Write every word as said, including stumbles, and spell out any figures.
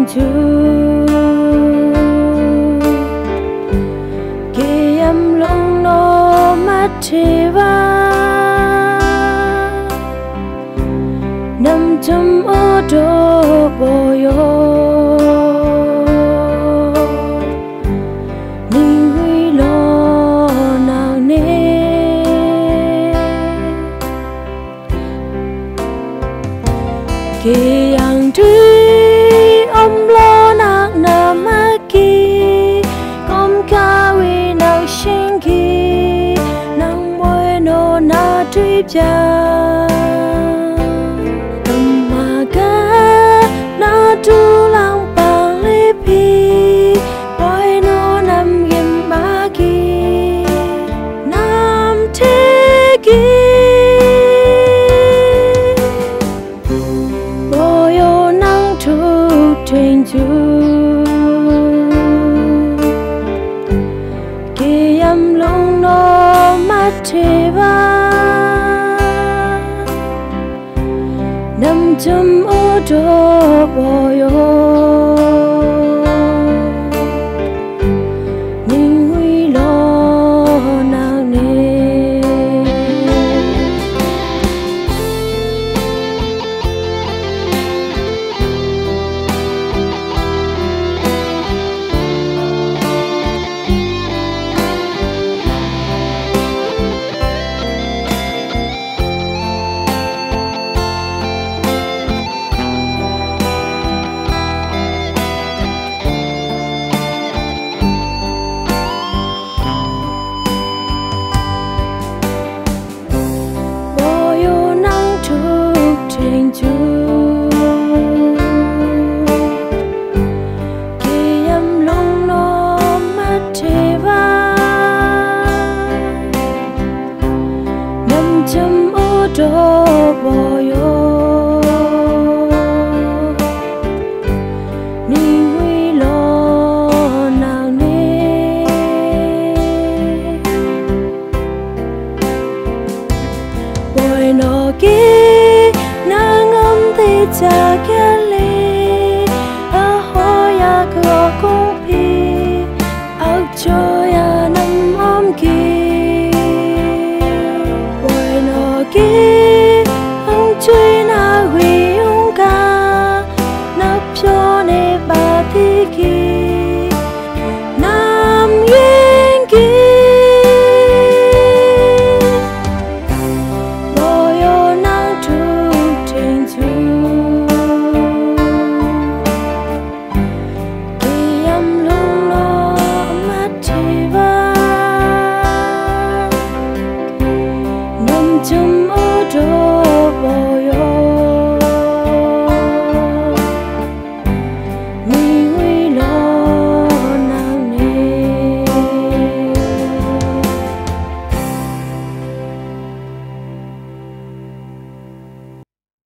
trên chú kì âm lòng nó mắt thì va nằm trong ô tô bồi kì ang tuy om lo nặng nà ma kì com ca vi nặng sinh kì nặng môi nô na tuy cha tâm ma ca na tu lang bằng li pi boy nô nam yếm ma kì nam thế kì trên chú kì âm lòng nó mắt thì va nằm trong ô tô bồi nhưng huy lo nặng nề trên chú kì âm lòng nó mắt thì va nằm trong ô tô bồi nhưng huy lo nặng nề bồi nó kì cha kia lê ở hoa ya cửa cô pi áo cho ya nằm ôm kì bồi nó kì ông chui na huy ông ca nắp cho nè bà thi kì nam yên kì bồi ô nắng thu trên chú trong ô tô